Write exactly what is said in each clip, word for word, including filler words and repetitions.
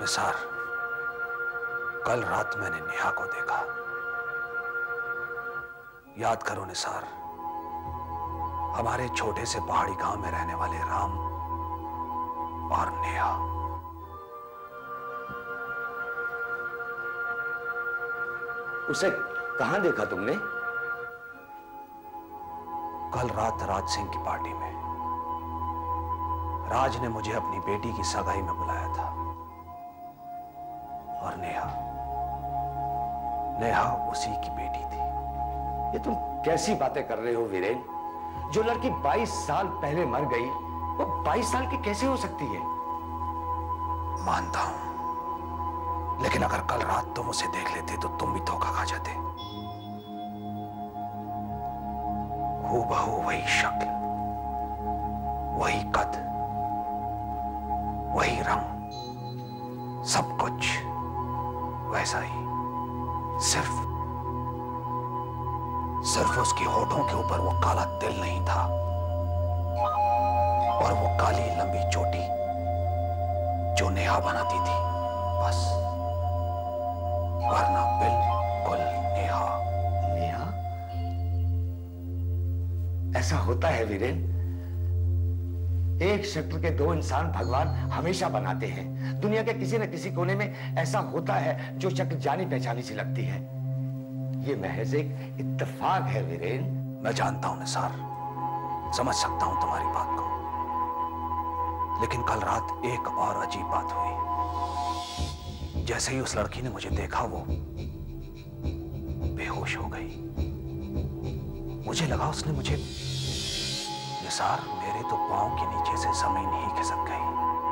निसार, कल रात मैंने नेहा को देखा। याद करो निसार, हमारे छोटे से पहाड़ी गांव में रहने वाले राम और नेहा। उसे कहां देखा तुमने? कल रात राज सिंह की पार्टी में। राज ने मुझे अपनी बेटी की सगाई में बुलाया था। और नेहा नेहा उसी की बेटी थी। ये तुम कैसी बातें कर रहे हो वीरेन? जो लड़की बाईस साल पहले मर गई, वो बाईस साल की कैसे हो सकती है? मानता हूं, लेकिन अगर कल रात तुम उसे देख लेते तो तुम भी धोखा खा जाते। हूबहू वही शक्ल, वही कद, वही रंग, सब कुछ वैसा ही। सिर्फ सिर्फ उसकी होठों के ऊपर वो काला तिल नहीं था और वो काली लंबी चोटी जो नेहा बनाती थी, बस। वरना बिल्कुल नेहा। नेहा? ऐसा होता है वीरेन। एक शक्ल के दो इंसान भगवान हमेशा बनाते हैं। दुनिया के किसी न किसी कोने में ऐसा होता है जो शक्ल जानी पहचानी सी लगती है। ये महज एक इत्तेफाक है वीरेन। मैं जानता हूं निसार, समझ सकता हूं तुम्हारी बात को, लेकिन कल रात एक और अजीब बात हुई। जैसे ही उस लड़की ने मुझे देखा, वो बेहोश हो गई। मुझे लगा उसने मुझे निसार, मेरे तो पांव के नीचे से जमीन ही खिसक गई।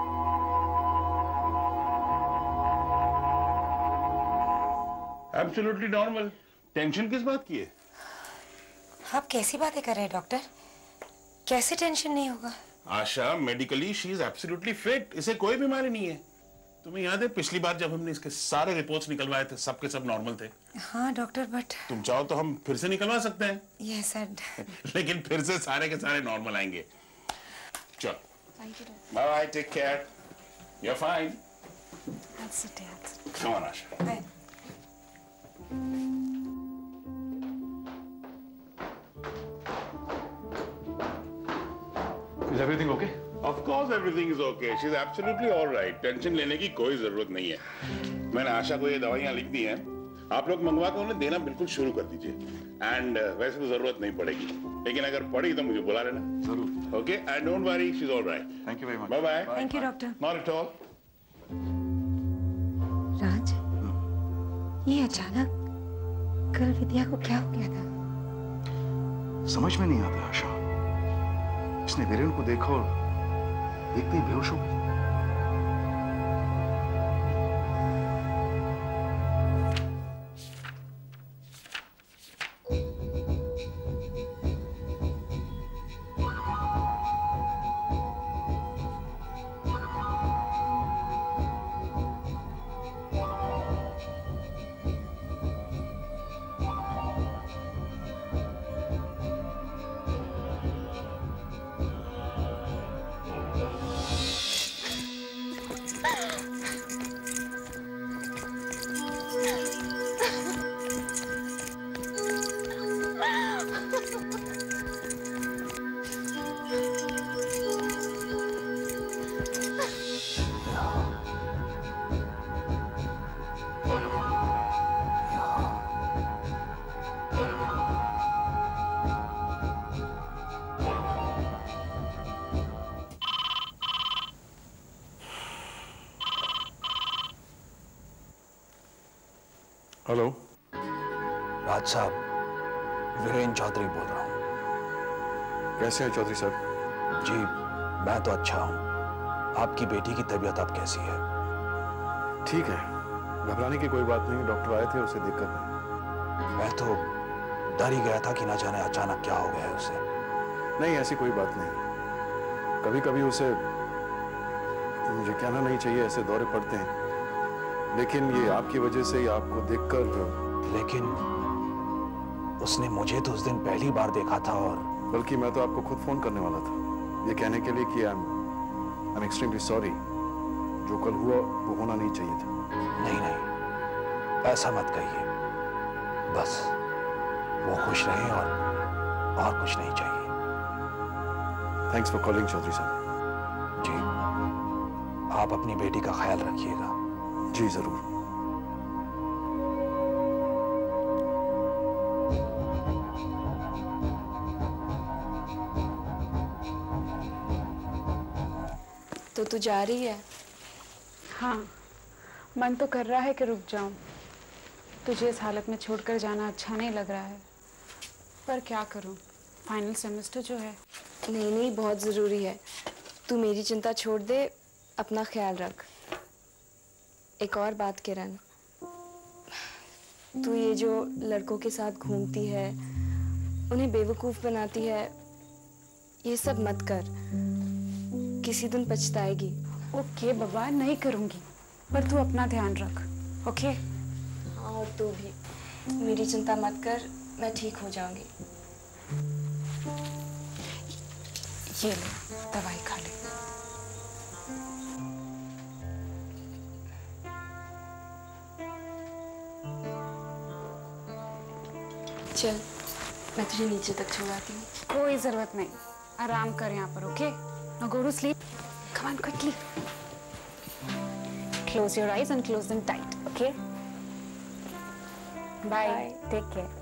Absolutely normal. टेंशन किस बात की है? आप कैसी बातें कर रहे हैं डॉक्टर? कैसे टेंशन नहीं होगा? Asha, medically she is absolutely fit. इसे कोई बीमारी नहीं है। तुम्हें याद है पिछली बार जब हमने इसके सारे रिपोर्ट्स निकलवाए थे, सबके सब नॉर्मल थे। हाँ डॉक्टर, बट तुम चाहो तो हम फिर से निकलवा सकते हैं। Yes sir. लेकिन फिर से सारे के सारे नॉर्मल आएंगे। चलो, bye bye, take care, you are fine. Come on Asha. Is everything okay? Of course everything is okay. She is absolutely all right. Tension लेने की कोई जरूरत नहीं है। मैंने आशा को ये दवाइयाँ लिख दी हैं। आप लोग मंगवा कर उन्हें देना बिल्कुल शुरू कर दीजिए। एंड uh, वैसे तो जरूरत नहीं पड़ेगी, लेकिन अगर पड़ी तो मुझे बुला लेना। जरूर। Okay, and don't worry, she is all right. Thank you very much. Bye bye. Thank you doctor. Not at all. Raj, ये अचानक कल विद्या को क्या हो गया था? समझ में नहीं आता आशा। इसने वीरेन को देखा और देखते ही बेहोश हो गई। हेलो राज साहब, वीरेन चौधरी बोल रहा हूँ। कैसे हैं चौधरी साहब? जी मैं तो अच्छा हूँ। आपकी बेटी की तबीयत अब कैसी है? ठीक है, घबराने की कोई बात नहीं। डॉक्टर आए थे, उसे दिक्कत नहीं। मैं तो डर ही गया था कि ना जाने अचानक क्या हो गया है उसे। नहीं, ऐसी कोई बात नहीं। कभी कभी उसे, मुझे कहना नहीं चाहिए, ऐसे दौरे पड़ते हैं, लेकिन ये आपकी वजह से ही आपको देखकर। लेकिन उसने मुझे तो उस दिन पहली बार देखा था, और बल्कि मैं तो आपको खुद फोन करने वाला था, ये कहने के लिए कि आई एम एक्सट्रीमली सॉरी। जो कल हुआ वो होना नहीं चाहिए था। नहीं नहीं, ऐसा मत कहिए। बस वो खुश रहे और और कुछ नहीं चाहिए। थैंक्स फॉर कॉलिंग चौधरी साहब। जी, आप अपनी बेटी का ख्याल रखिएगा। जी जरूर। तो तू जा रही है? हाँ, मन तो कर रहा है कि रुक जाऊं। तुझे इस हालत में छोड़कर जाना अच्छा नहीं लग रहा है, पर क्या करूं, फाइनल सेमेस्टर जो है। नहीं नहीं, बहुत ज़रूरी है। तू मेरी चिंता छोड़ दे, अपना ख्याल रख। एक और बात किरण, तू ये जो लड़कों के साथ घूमती है, उन्हें बेवकूफ़ बनाती है, ये सब मत कर। किसी दिन पछताएगी। ओके बाबा, नहीं करूंगी, पर तू अपना ध्यान रख। ओके? हाँ, और तू भी मेरी चिंता मत कर, मैं ठीक हो जाऊंगी। ये ले, दवाई खा ले। चल, मैं तुझे नीचे तक छोड़ाती हूँ। कोई जरूरत नहीं, आराम कर यहाँ पर। Okay? Now go to sleep. Come on, quickly. Close your eyes and close them tight. Okay? Bye. Bye. Take care.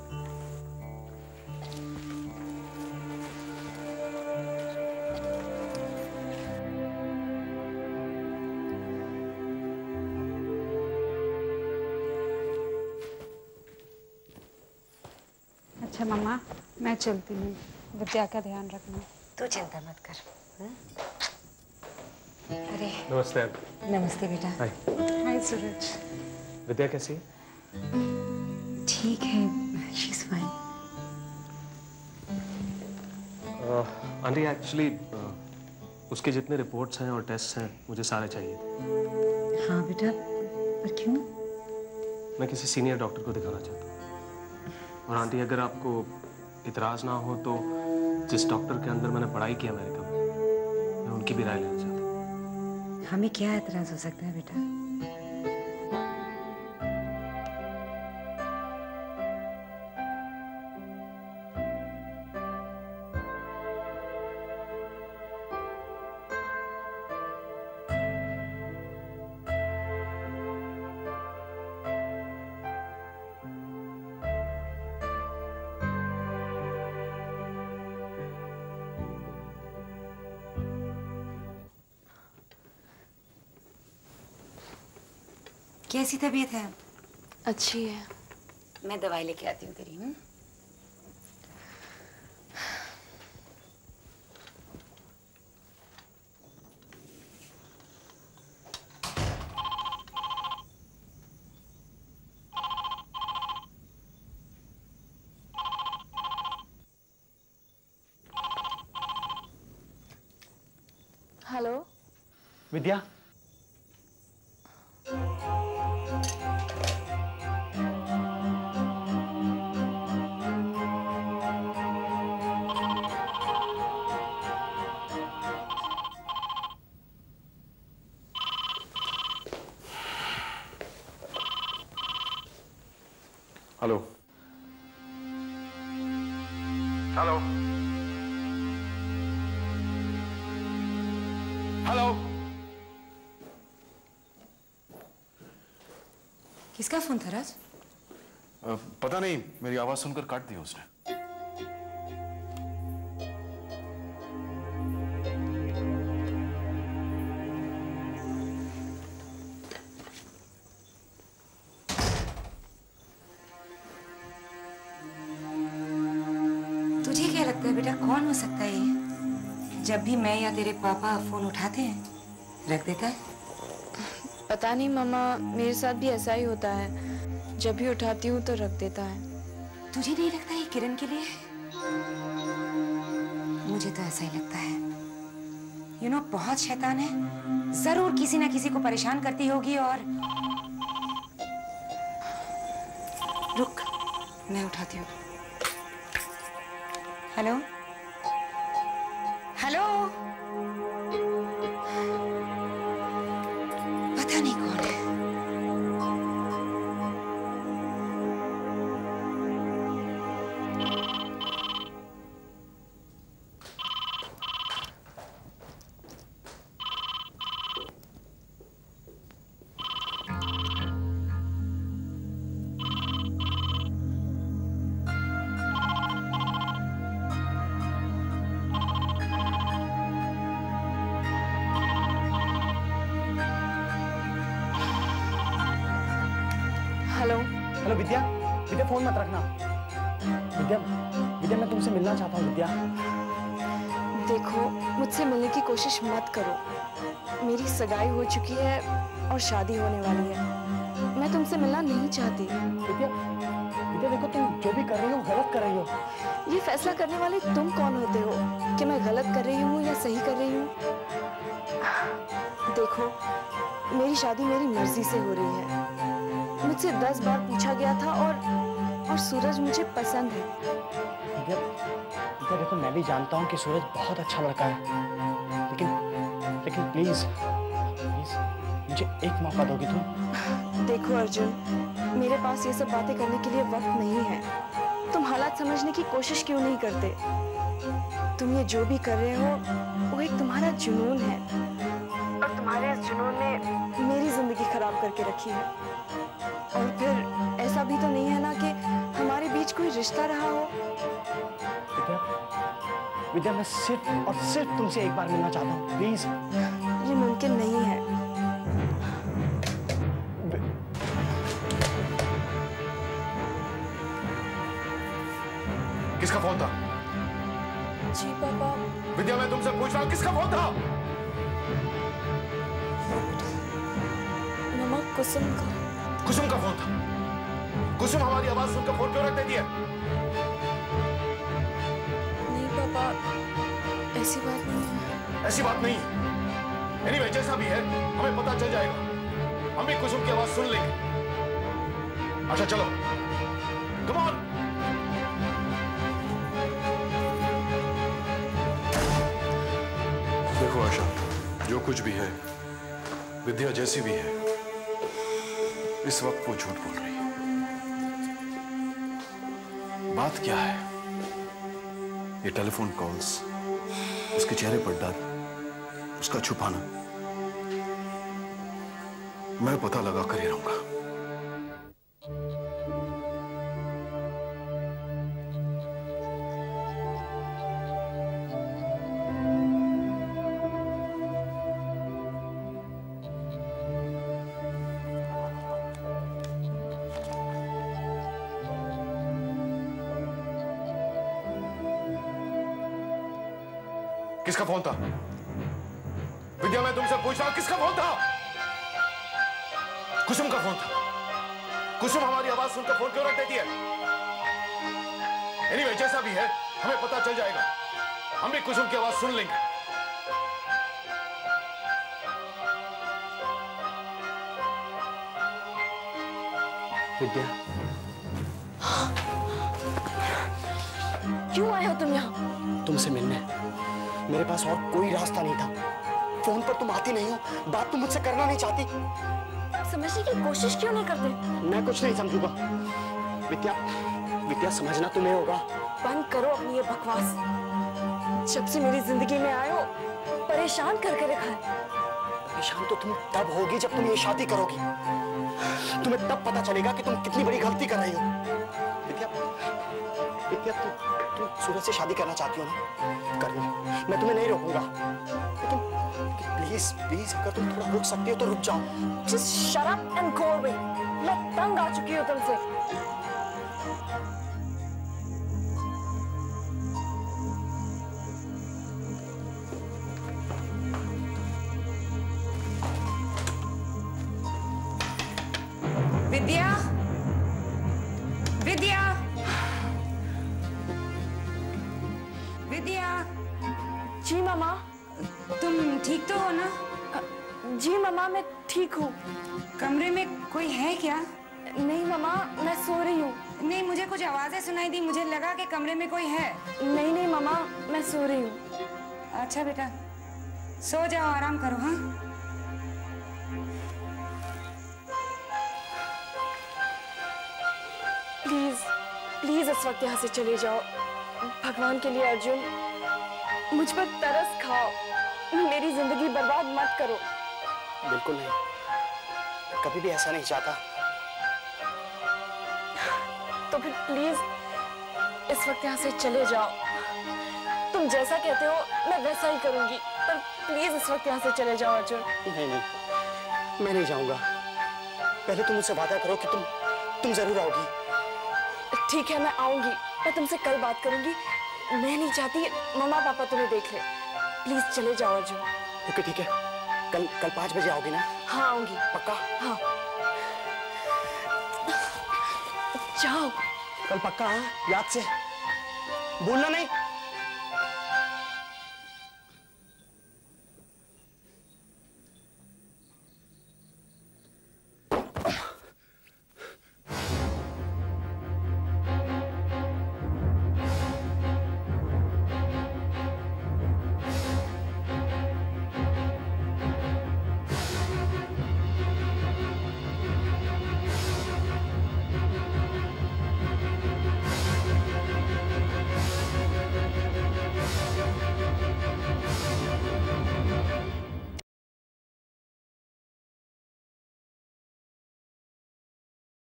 अच्छा मम्मा, मैं चलती हूँ। विद्या का ध्यान रखना। तू चिंता मत कर। हुँ? अरे नमस्ते। नमस्ते बेटा। हाय। हाय सूरज। विद्या कैसी है? ठीक है, she is fine. Aunty actually उसके जितने रिपोर्ट्स हैं और टेस्ट हैं मुझे सारे चाहिए। हाँ बेटा, पर क्यों? मैं किसी सीनियर डॉक्टर को दिखाना चाहता हूँ। और आंटी अगर आपको इतराज ना हो तो जिस डॉक्टर के अंदर मैंने पढ़ाई की अमेरिका में, मैं उनकी भी राय लेना चाहता हूँ। हमें क्या एतराज हो सकता है बेटा? कैसी तबीयत है? अच्छी है। मैं दवाई लेके आती हूँ तेरी। हुँ? Hello Vidya, hello hello hello. किसका फोन था राज? अ, पता नहीं, मेरी आवाज सुनकर काट दी उसने। तुझे क्या लगता है बेटा, कौन हो सकता है ये? जब भी मैं या तेरे पापा फोन उठाते हैं रख देता है। पता नहीं मम्मा, मेरे साथ भी ऐसा ही होता है। जब भी उठाती हूँ तो रख देता है। तुझे नहीं लगता ये किरण के लिए? मुझे तो ऐसा ही लगता है। यू नो, बहुत शैतान है, जरूर किसी ना किसी को परेशान करती होगी। और रुक, मैं उठाती हूँ। Hello hello hello Vidya, Vidya phone मत रखना। विद्या, विद्या मैं तुमसे मिलना चाहता हूँ विद्या। देखो, मुझसे मिलने की कोशिश मत करो। मेरी सगाई हो चुकी है और शादी होने वाली है। मैं तुमसे मिलना नहीं चाहती। विद्या, विद्या देखो, तुम जो भी कर रही हो गलत कर रही हो। ये फैसला करने वाले तुम कौन होते हो कि मैं गलत कर रही हूँ या सही कर रही हूँ? देखो, मेरी शादी मेरी मर्जी से हो रही है। मुझसे दस बार पूछा गया था और और सूरज मुझे पसंद है। विद्या, विद्या देखो, मैं भी जानता हूँ कि सूरज बहुत अच्छा लड़का है, लेकिन लेकिन प्लीज प्लीज मुझे एक मौका दोगी तुम? देखो अर्जुन, मेरे पास ये सब बातें करने के लिए वक्त नहीं है। तुम हालात समझने की कोशिश क्यों नहीं करते? तुम ये जो भी कर रहे हो वो एक तुम्हारा जुनून है और तुम्हारे इस जुनून ने मेरी जिंदगी खराब करके रखी है। और फिर ऐसा भी तो नहीं है ना कि हमारे बीच कोई रिश्ता रहा हो। विद्या, विद्या मैं सिर्फ और सिर्फ तुमसे एक बार मिलना चाहता हूँ, प्लीज। ये मुमकिन नहीं है। किसका फोन था? जी पापा। विद्या, मैं तुमसे पूछ रहा हूँ, किसका फोन था? मामा, कुसुम का। कुसुम का फोन था? कुसुम हमारी आवाज सुनकर फोन क्यों रख देती है? नहीं पापा, ऐसी बात नहीं है। ऐसी बात नहीं है। एनीवे, जैसा भी है हमें पता चल जाएगा। हम भी कुसुम की आवाज सुन लेंगे। अच्छा चलो, कम ऑन। देखो आशा, जो कुछ भी है, विद्या जैसी भी है, इस वक्त वो झूठ बोल रही है। बात क्या है? ये टेलीफोन कॉल्स, उसके चेहरे पर डर, उसका छुपाना, मैं पता लगा कर ही रहूंगा। किसका फोन था? विद्या, मैं तुमसे पूछ रहा हूं, किसका फोन था? कुसुम का फोन था। कुसुम हमारी आवाज सुनकर फोन क्यों रख देती है? एनीवे, जैसा भी है हमें पता चल जाएगा। हम भी कुसुम की आवाज सुन लेंगे। विद्या, क्यों आए हो तुम यहाँ? तुमसे मिलने। मेरे पास और कोई रास्ता नहीं था। फोन पर तुम आती नहीं हो, बात तुम मुझसे करना नहीं चाहती। समझने की कोशिश क्यों नहीं करते? मैं कुछ नहीं समझूंगा। विद्या, विद्या समझना तुम्हें होगा। बंद करो अपनी ये बकवास। जब से मेरी जिंदगी में आए हो, परेशान करके रखा है। परेशान तो तुम तब होगी जब तुम ये शादी करोगी। तुम्हें तब पता चलेगा कि तुम कितनी बड़ी गलती कर रही हो। विद्या, विद्या तुम तुम सूरज से शादी करना चाहती हो ना? कर लो, मैं तुम्हें नहीं रोकूंगा। लेकिन प्लीज प्लीज अगर तुम थोड़ा रुक सकती हो तो रुक जाओ। Just shut up and go away. मैं तंग आ चुकी हूँ तुमसे। विद्या, विद्या, विद्या। जी मामा। तुम ठीक तो हो ना? जी मामा, मैं ठीक हूँ। कमरे में कोई है क्या? नहीं मामा, मैं सो रही हूँ। नहीं, मुझे कुछ आवाजें सुनाई दी, मुझे लगा कि कमरे में कोई है। नहीं नहीं मामा, मैं सो रही हूँ। अच्छा बेटा, सो जाओ, आराम करो। हाँ, प्लीज प्लीज इस वक्त यहाँ से चले जाओ। भगवान के लिए अर्जुन, मुझ पर तरस खाओ। मेरी जिंदगी बर्बाद मत करो। बिल्कुल नहीं, कभी भी ऐसा नहीं चाहता। तो फिर प्लीज इस वक्त यहाँ से चले जाओ। तुम जैसा कहते हो मैं वैसा ही करूंगी, पर प्लीज इस वक्त यहाँ से चले जाओ अर्जुन। नहीं नहीं, मैं नहीं जाऊंगा। पहले तुम मुझसे वादा करो कि तुम तुम जरूर आओगी। ठीक है, मैं आऊंगी। मैं तुमसे कल बात करूंगी। मैं नहीं चाहती मम्मा पापा तुम्हें देख ले। प्लीज चले जाओ अर्जुन। ओके ठीक है, कल कल पाँच बजे आओगी ना? हाँ आऊंगी। पक्का? हाँ जाओ। कल पक्का? हाँ, याद से बोलना नहीं।